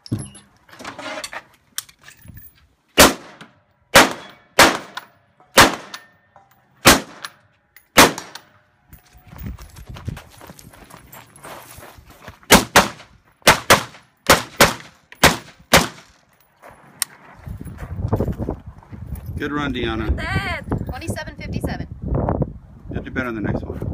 Good run, Deanna. 27:57. You'll do better on the next one.